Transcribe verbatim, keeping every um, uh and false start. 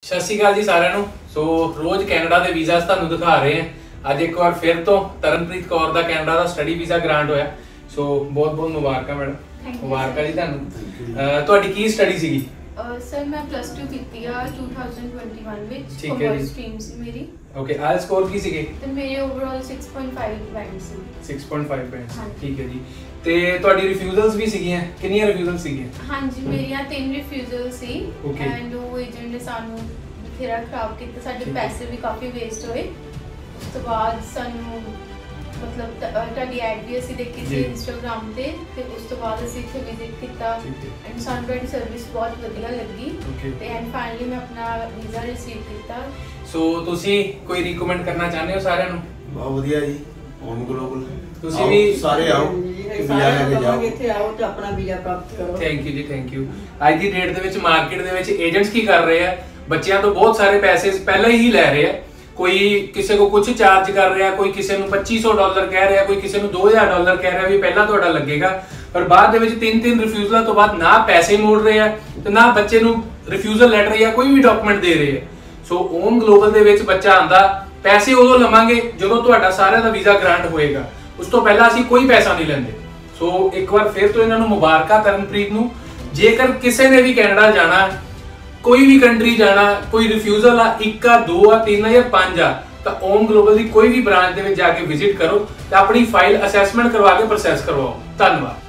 ਸਤਿ ਸ਼੍ਰੀ ਅਕਾਲ ਜੀ ਸਾਰਿਆਂ ਨੂੰ। ਸੋ ਰੋਜ਼ ਕੈਨੇਡਾ ਦੇ ਵੀਜ਼ਾਸ ਤੁਹਾਨੂੰ ਦਿਖਾ ਰਹੇ ਹਾਂ। ਅੱਜ ਇੱਕ ਵਾਰ ਫਿਰ ਤੋਂ ਤਰਨਪ੍ਰੀਤ ਕੌਰ ਦਾ ਕੈਨੇਡਾ ਦਾ ਸਟੱਡੀ ਵੀਜ਼ਾ ਗ੍ਰਾਂਟ ਹੋਇਆ। ਸੋ ਬਹੁਤ ਬਹੁਤ ਮੁਬਾਰਕਾਂ ਮੈਡਮ। ਮੁਬਾਰਕਾਂ ਜੀ ਤੁਹਾਨੂੰ। ਤੁਹਾਡੀ ਕੀ ਸਟੱਡੀ ਸੀਗੀ? ਸਰ ਮੈਂ ਪਲੱਸ ਟੂ ਕੀਤੀ ਆ ਦੋ ਹਜ਼ਾਰ ਇਕੱਤੀ ਵਿੱਚ। ਠੀਕ ਹੈ ਜੀ। ਸਟਰੀਮ ਸੀ ਮੇਰੀ। ਓਕੇ, ਆਇਲ ਸਕੋਰ ਕੀ ਸੀਗੇ? ਤੇ ਮੇਰੇ ਓਵਰਆਲ ਛੇ ਪੁਆਇੰਟ ਪੰਜ ਬੈਂਡ ਸੀ। ਛੇ ਪੁਆਇੰਟ ਪੰਜ ਬੈਂਡ। ਠੀਕ ਹੈ ਜੀ। ਤੇ ਤੁਹਾਡੀ ਰਿਫਿਊਜ਼ਲਸ ਵੀ ਸੀਗੀਆਂ? ਕਿੰਨੀਆਂ ਰਿਫਿਊਜ਼ਲ ਸੀਗੀਆਂ? ਹਾਂਜੀ, ਮੇਰੀਆਂ ਤਿੰਨ ਰਿਫਿਊਜ਼ਲ ਸੀ Okay. ਐਂਡ ਉਹ ਏਜੰਟ ਨੇ ਸਾਨੂੰ ਬਥੇਰਾ ਖਰਾਬ ਕੀਤਾ। ਸਾਡੇ ਠੀਕ ਹੈ। ਪੈਸੇ ਵੀ ਕਾਫੀ ਵੇਸਟ ਹੋਏ। ਉਸ ਤੋਂ ਬਾਅਦ ਸਾਨੂੰ ਮਤਲਬ ਤ- ਅਹ ਤੁਹਾਡੀ ਐਡ ਵੀ ਅਸੀਂ ਦੇਖੀ ਸੀ ਜੀ। ਇੰਸਟਾਗ੍ਰਾਮ ਤੇ ਤੇ ਉਸ ਤੋਂ ਬਾਅਦ ਅਸੀਂ ਇੱਥੇ ਵਿਜ਼ਿਟ ਕੀਤਾ ਠੀਕ ਹੈ। ਐਂਡ ਸਾਨੂੰ ਤੁਹਾਡੀ ਸਰਵਿਸ ਬਹੁਤ ਵਧੀਆ ਲੱਗੀ Okay. ਤੇ ਐਂਡ ਫਾਈਨਲੀ ਮੈਂ ਆਪਣਾ ਵੀਜ਼ਾ ਰਿਸੀਵ ਕੀਤਾ। ਸੋ ਤੁਸੀਂ ਕੋਈ ਰਿਕਮੈਂਡ ਕਰਨਾ ਚਾਹੁੰਦੇ ਹੋ ਸਾਰਿਆਂ ਨੂੰ? ਬਹੁਤ ਵਧੀਆ ਜੀ। ਹੋਮ ਗਲੋਬਲ ਤੁਸੀਂ ਵੀ ਸਾਰੇ ਆਓ ਤੇ ਵੀਜ਼ਾ ਲੈ ਕੇ ਜਾਓ। ਇੱਥੇ ਆਓ ਤੇ ਆਪਣਾ ਵੀਜ਼ਾ ਪ੍ਰਾਪਤ ਕਰੋ। ਥੈਂਕ ਯੂ ਜੀ, ਥੈਂਕ ਯੂ। ਅੱਜ ਦੀ ਡੇਟ ਦੇ ਵਿੱਚ ਮਾਰਕੀਟ ਦੇ ਵਿੱਚ ਏਜੰਟਸ ਕੀ ਕਰ ਰਹੇ ਆ, ਬੱਚਿਆਂ ਤੋਂ ਬਹੁਤ ਸਾਰੇ ਪੈਸੇ ਪਹਿਲਾਂ ਹੀ ਲੈ ਰਹੇ ਆ। ਕੋਈ ਕਿਸੇ ਕੋ ਕੁਝ ਚਾਰਜ ਕਰ ਰਿਹਾ, ਕੋਈ ਕਿਸੇ ਨੂੰ ਪੱਚੀ ਸੌ ਡਾਲਰ ਕਹਿ ਰਿਹਾ, ਕੋਈ ਕਿਸੇ ਨੂੰ ਦੋ ਹਜ਼ਾਰ ਡਾਲਰ ਕਹਿ ਰਿਹਾ ਵੀ ਪਹਿਲਾਂ ਤੁਹਾਡਾ ਲੱਗੇਗਾ। ਪਰ ਬਾਅਦ ਦੇ ਵਿੱਚ ਤਿੰਨ ਤਿੰਨ ਰਿਫਿਊਜ਼ਲਾਂ ਤੋਂ ਬਾਅਦ ਨਾ ਪੈਸੇ ਮੋੜ ਰਹੇ ਆ ਤੇ ਨਾ ਬੱਚੇ ਨੂੰ ਰਿਫਿਊਜ਼ਲ ਲੈਟਰ ਜਾਂ ਕੋਈ ਵੀ ਡਾਕੂਮੈਂਟ ਦੇ ਰਹੇ ਆ। ਸੋ ਹੋਮ ਗਲੋਬਲ ਦੇ ਵਿੱਚ ਬੱਚਾ ਆਂਦਾ, ਪੈਸੇ ਉਦੋਂ ਲਵਾਂਗੇ ਜਦੋਂ ਤੁਹਾਡਾ ਸਾਰਿਆਂ ਦਾ ਵੀਜ਼ਾ ਗ੍ਰਾਂਟ ਹੋਏਗਾ। ਉਸ ਤੋਂ ਪਹਿਲਾਂ ਅਸੀਂ ਕੋਈ ਪੈਸਾ ਨਹੀਂ ਲੈਂਦੇ। ਸੋ ਇੱਕ ਵਾਰ ਫਿਰ ਤੋਂ ਇਹਨਾਂ ਨੂੰ ਮੁਬਾਰਕਾਂ ਤਰਨਪ੍ਰੀਤ ਨੂੰ। ਜੇਕਰ ਕਿਸੇ ਨੇ ਵੀ ਕੈਨੇਡਾ ਜਾਣਾ, ਕੋਈ ਵੀ ਕੰਟਰੀ ਜਾਣਾ, ਕੋਈ ਰਿਫਿਊਜ਼ਲ ਆ, ਇੱਕ ਆ, ਦੋ ਆ, ਤਿੰਨ ਆ ਜਾਂ ਪੰਜ ਆ, ਤਾਂ ਹੋਮ ਗਲੋਬਲ ਦੀ ਕੋਈ ਵੀ ਬ੍ਰਾਂਚ ਦੇ ਵਿੱਚ ਜਾ ਕੇ ਵਿਜ਼ਿਟ ਕਰੋ ਤੇ ਆਪਣੀ ਫਾਈਲ ਅਸੈਸਮੈਂਟ ਕਰਵਾ ਕੇ ਪ੍ਰੋਸੈਸ ਕਰਵਾਓ। ਧੰਨਵਾਦ।